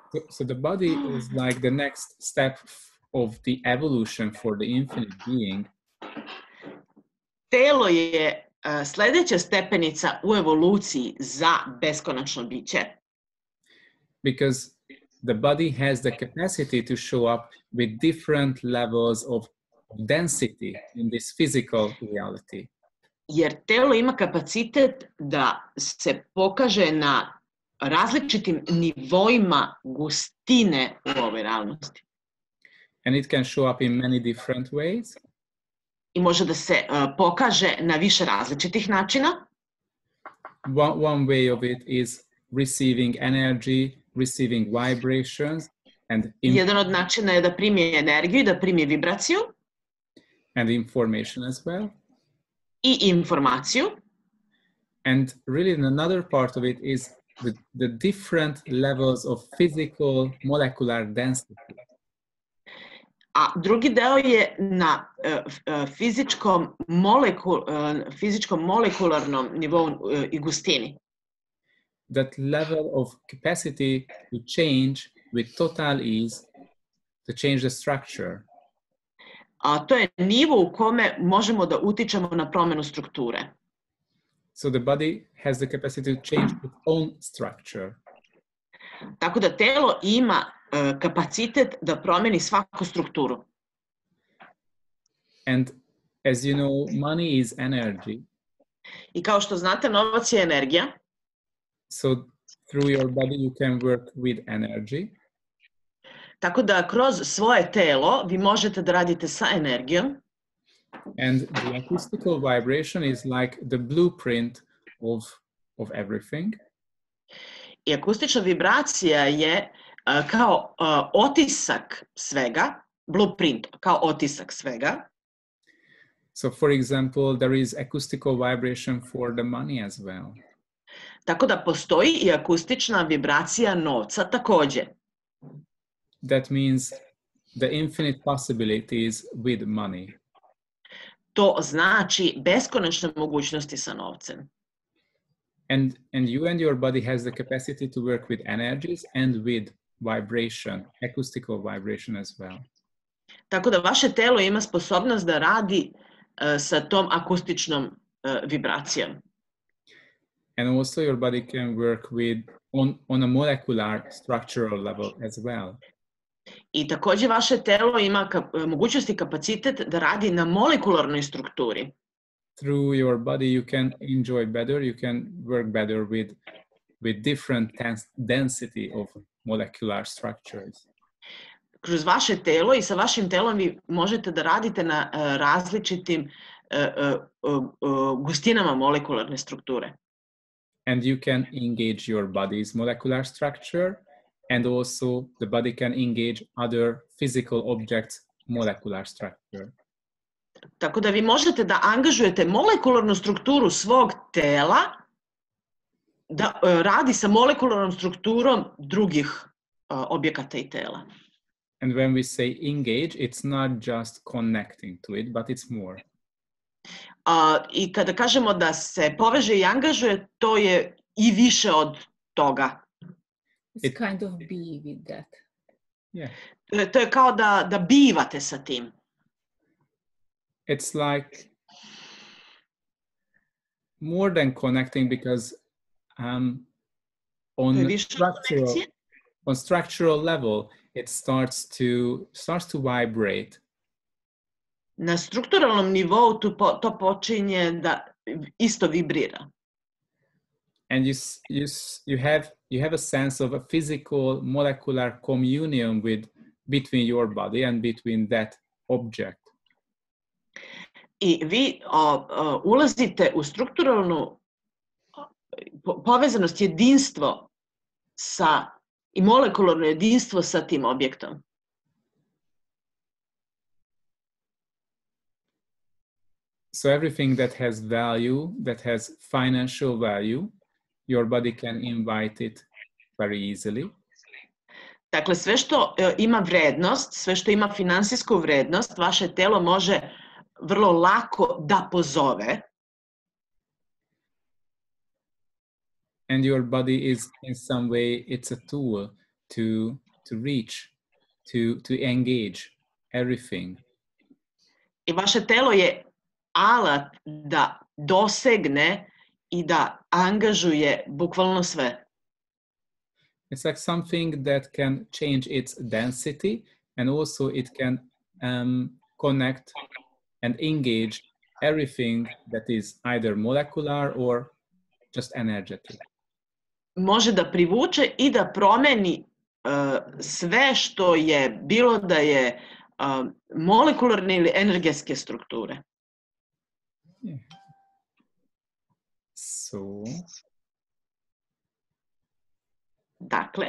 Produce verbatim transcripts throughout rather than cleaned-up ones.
So, so the body is like the next step of the evolution for the infinite being. Telo je uh, sljedeća stepenica u evoluciji za beskonačno biće. Because the body has the capacity to show up with different levels of density in this physical reality. Jer telo ima kapacitet da se pokaže na različitim nivoima gustine u ovoj realnosti. And it can show up in many different ways. I može da se uh, pokaže na više različitih načina. One, one way of it is receiving energy, receiving vibrations, and Jedan od načina je da primi energiju, da primi vibraciju. And information as well. I informaciju. And really another part of it is the, the different levels of physical molecular density. A drugi deo je na uh, fizičkom, molekul, uh, fizičkom molekularnom nivou uh, i gustini. That level of capacity to change with total ease, to change the structure. A to je nivo u kome možemo da utičemo na promenu strukture. So the body has the capacity to change its own structure. Tako da telo ima uh, kapacitet da promeni svaku strukturu. And as you know, money is energy. I kao što znate, novac je energija. So through your body you can work with energy. Tako da kroz svoje telo vi možete da radite sa energijom. And the acoustical vibration is like the blueprint of, of everything. I akustična vibracija je uh, kao uh, otisak svega, blueprint, kao otisak svega. So for example, there is acoustical vibration for the money as well. Tako da postoji i akustična vibracija novca također. That means the infinite possibilities with money. To znači beskonačne mogućnosti sa novcem. And, and you and your body has the capacity to work with energies and with vibration, acoustical vibration as well. Tako da vaše telo ima sposobnost da radi uh, sa tom akustičnom uh, vibracijom. And also your body can work with on, on a molecular structural level as well. I također vaše telo ima kap, mogućnost i kapacitet da radi na molekularnoj strukturi. Through your body you can enjoy better, you can work better with, with different density of molecular structures. Kroz vaše telo i sa vašim telom vi možete da radite na uh, različitim uh, uh, uh, gustinama molekularne strukture. And you can engage your body's molecular structure, and also the body can engage other physical objects' molecular structure. Tako da vi možete da angažujete molekularnu strukturu svog tela da uh, radi sa molekularnom strukturom drugih uh, objekata i tela. And when we say engage, it's not just connecting to it, but it's more. Uh, I kada kažemo da se poveže i angažuje, to je i više od toga. It's It, kind of be with that. Yeah. To je kao da, da bivate sa tim. It's like more than connecting, because um, on structural, on structural level, it starts to starts to vibrate. Na strukturalnom nivou to, po, to počinje da isto vibrira. And you, you, you, have, you have a sense of a physical molecular communion with, between your body and between that object. I vi o, o, ulazite u strukturalnu po, povezanost, jedinstvo sa, i molekularno jedinstvo sa tim objektom. So everything that has value, that has financial value, your body can invite it very easily. Dakle, sve što e, ima vrednost, sve što ima finansijsku vrednost, vaše telo može vrlo lako da pozove. And your body is in some way, it's a tool to, to reach, to, to engage everything. I vaše telo je alat da dosegne i da angažuje bukvalno sve. It's like something that can change its density, and also it can um, connect and engage everything that is either molecular or just energetic. Može da privuče i da promeni uh, sve što je, bilo da je uh, molekularne ili energetske strukture. Yeah. So, dakle,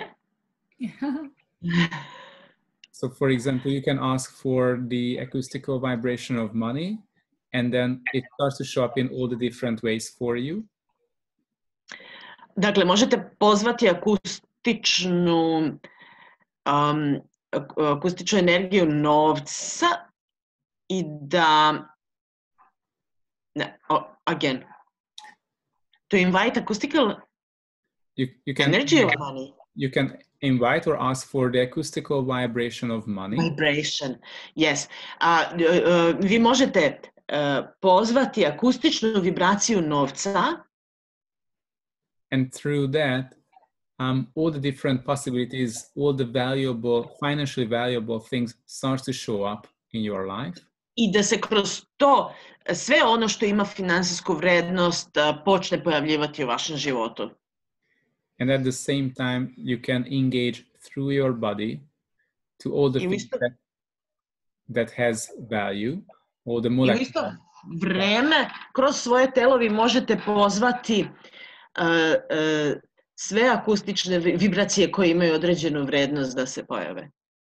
so for example, you can ask for the acoustical vibration of money, and then it starts to show up in all the different ways for you. Dakle, možete pozvati akustičnu, um, akustičnu energiju novca i da, ne, oh, again, to invite acoustical you, you can, energy of money. You can invite or ask for the acoustical vibration of money. Vibration, yes. Uh, uh, vi možete uh, pozvati akustičnu vibraciju novca. And through that, um, all the different possibilities, all the valuable, financially valuable things starts to show up in your life. I da se kroz to sve ono što ima finansijsku vrednost počne pojavljivati u vašem životu. And at the same time, you can engage through your body to all the things that, that has value, all the molecular. I u isto vreme, kroz svoje telo vi možete pozvati uh, uh, sve akustične vibracije koje imaju određenu vrednost da se pojave.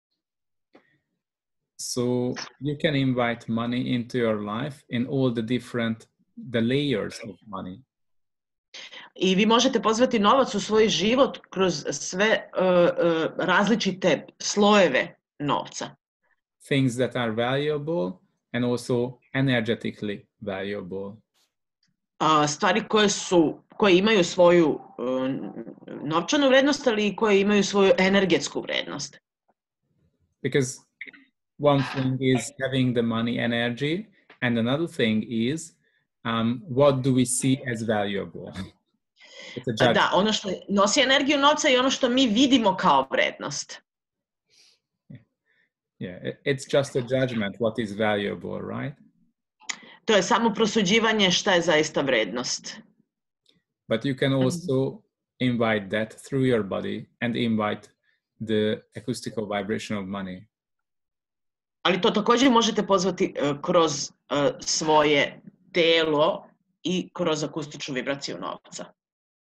So you can invite money into your life in all the different, the layers of money. I vi možete pozvati novac u svoj život kroz sve uh, uh, različite slojeve novca. Things that are valuable and also energetically valuable. Uh, stvari koje su, koje imaju svoju uh, novčanu vrednost, ali i koje imaju svoju energetsku vrednost. Because one thing is having the money energy, and another thing is um, what do we see as valuable? Da, ono što nosi energiju novca i ono što mi vidimo kao vrednost. Yeah, it's just a judgment what is valuable, right? To je samo prosuđivanje šta je zaista vrednost. But you can also invite that through your body and invite the acoustical vibration of money. Ali to također možete pozvati uh, kroz uh, svoje telo i kroz akustičnu vibraciju novca.